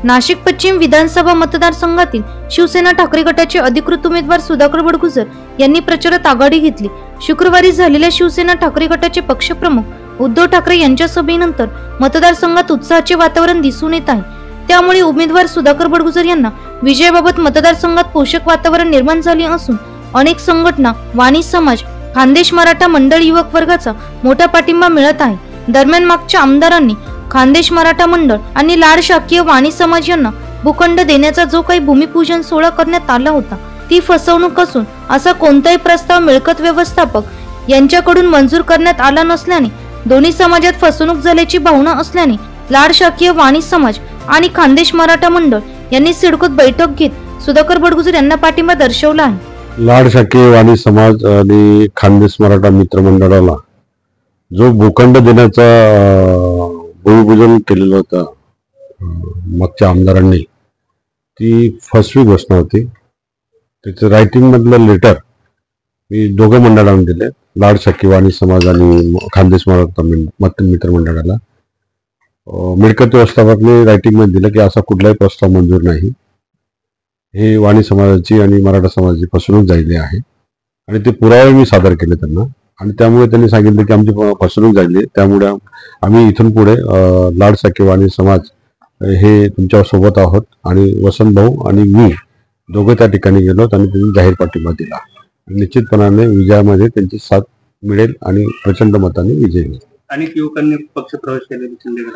नाशिक पश्चिम विधानसभा मतदारसंघातील शिवसेना ठाकरे गटाचे अधिकृत उमेदवार सुधाकर बडगुजर यांनी प्रचारात आघाडी घेतली। शुक्रवारी झालेल्या शिवसेना ठाकरे गटाचे पक्षप्रमुख उद्धव ठाकरे यांच्या सभेनंतर मतदारसंघात उत्साहाचे वातावरण दिसून येत आहे। त्यामुळे उमेदवार सुधाकर बडगुजर यांना विजयाबाबत मतदारसंघात पोषक वातावरण निर्माण झाले असून अनेक संघटना, वाणी समाज, खानदेश मराठा मंडळ युवक वर्गाचा मोठा पाठिंबा मिळत आहे। दरम्यान मागच्या आमदारांनी खानदेश मराठा मंडळ आणि लाड शाखीय वाणी समाज यांना भूखंड देण्याचा जो काही भूमिपूजन सोहळा करण्यात आला होता ती फसवणूक असून असा कोणताही प्रस्ताव मिळकत व्यवस्थापक यांच्याकडून मंजूर करण्यात आला नसल्याने दोन्ही समाजात फसवणूक झाल्याची भावना असल्याने लाड शाखीय वाणी समाज आणि खानदेश मराठा मंडळ यांनी सिडकोत बैठक घेत सुधाकर बडगुजर यांना पाठिंबा दर्शवला आहे। लाड शाखीय वाणी समाज आणि खानदेश मराठा मित्र मंडळाला जो भूखंड देण्याचा भूमिपूजन केलेलं होतं मागच्या आमदारांनी, ती फसवी घोषणा होती। त्याचं रायटिंग मधलं लेटर मी दोघं मंडळांना दिले, लाड शाखीय वाणी समाज आणि खानदेश मराठा मित्र मंडळाला। मिळकत व्यवस्थापकाने रायटिंग मध्ये दिलं की असा कुठलाही प्रस्ताव मंजूर नाही, हे वाणी समाजाची आणि मराठा समाजाची फसवणूक झालेली आहे आणि ते पुरावे मी सादर केले त्यांना आणि त्यामुळे त्यांनी सांगितलं की आमची फसवणूक झाली, त्यामुळे आम्ही इथून पुढे लाड शाखीय वाणी समाज हे तुमच्या सोबत आहोत आणि वसंत भाऊ आणि मी दोघे त्या ठिकाणी गेलो आणि त्यांनी जाहीर पाठिंबा दिला। निश्चितपणाने विजयामध्ये त्यांची साथ मिळेल आणि प्रचंड मताने विजय होईल। अनेक युवकांनी पक्ष प्रवेश केले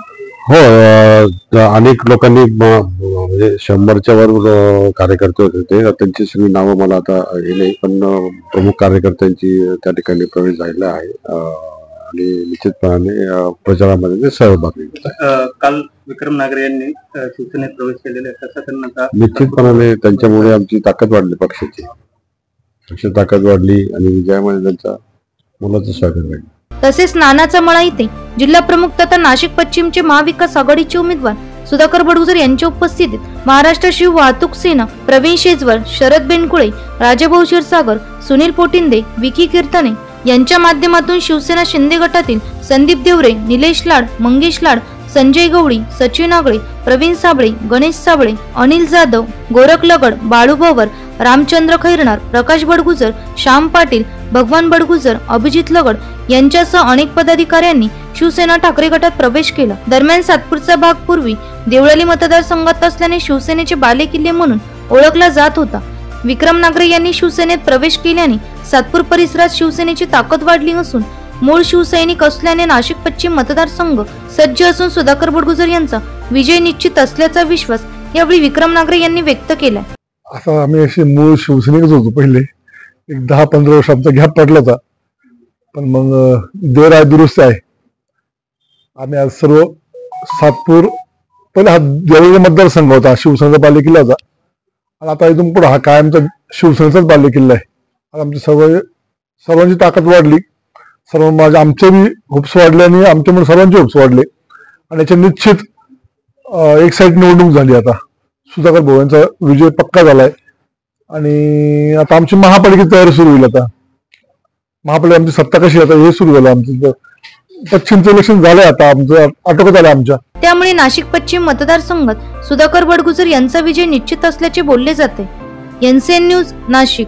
हो, अनेक लोकांनी म्हणजे 100च्या वर कार्यकर्ते होते ते, त्यांची सगळी नावं मला आता हे नाही, पण प्रमुख कार्यकर्त्यांची त्या ठिकाणी प्रवेश झालेला आहे आणि निश्चितपणाने प्रचारामध्ये सहभागी होत आहे। काल विक्रम नागरे यांनी शिवसेनेत प्रवेश केलेला आहे, तसं त्यांना निश्चितपणाने त्यांच्यामुळे आमची ताकद वाढली, पक्षाची ताकद वाढली आणि विजयामध्ये त्यांचा मोलाचं सहकार्य राहील। तसेच नानाचा मळा येथे जिल्हा प्रमुख तथा नाशिक पश्चिमचे महाविकास आघाडीचे उमेदवार सुधाकर बडगुजर यांच्या उपस्थितीत महाराष्ट्र शिव वाहतूक सेना प्रवीण शेजवर, शरद बेनकुळे, राजाभाऊ क्षीरसागर, सुनील पोटिंदे, विकी कीर्तने यांच्या माध्यमातून शिवसेना शिंदे गटातील संदीप देवरे, निलेश लाड, मंगेश लाड, संजय गवळी, सचिन आगळे, प्रवीण साबळे, गणेश साबळे, अनिल जाधव, गोरख लगड, बाळू भवर, रामचंद्र खैरनार, प्रकाश बडगुजर, श्याम पाटील, भगवान बडगुजर, अभिजित लगड यांच्यासह अनेक पदाधिकाऱ्यांनी शिवसेना ठाकरे गटात प्रवेश केला। दरम्यान सातपूरचा भाग पूर्वी देवळाली मतदारसंघात असल्याने शिवसेनेचे बालेकिल्ले म्हणून ओळखला जात होता। विक्रम नागरे यांनी शिवसेनेत प्रवेश केल्याने सातपूर परिसरात शिवसेनेची ताकद वाढली असून मूळ शिवसैनिक असल्याने नाशिक पश्चिम मतदारसंघ सज्ज असून सुधाकर बडगुजर यांचा विजय निश्चित असल्याचा विश्वास यावेळी विक्रम नागरे यांनी व्यक्त केला। असं आम्ही असे मूळ शिवसैनिकच होतो, पहिले एक 10-15 वर्ष आमचा गॅप पडला होता, पण मग देर आहे दुरुस्त आहे। आम्ही आज सर्व सातपूर, पहिले हा देवळी मतदारसंघ होता, शिवसेनेचा बालेकिल्ला होता आणि आता इथून पुढे हा कायमचा शिवसेनेचाच बालेकिल्ला आहे। आता आमची सर्वांची ताकद वाढली, आमचे बी होप्स वाढले आणि आमच्यामुळे सर्वांचे होप्स वाढले आणि याच्या निश्चित एक साईड निवडणूक झाली। आता सुधाकर भाऊ यांचा विजय पक्का झालाय आणि आता आमची महापालिकेची तयारी सुरू होईल। आता महापालिका आमची सत्ता कशी आता हे सुरू झालं, आमचं पश्चिमचं इलेक्शन झालंय, आता आमचं आटोक्यात आलं आमच्या। त्यामुळे नाशिक पश्चिम मतदारसंघात सुधाकर बडगुजर यांचा विजय निश्चित असल्याचे बोलले जाते। NCN news, Nashik.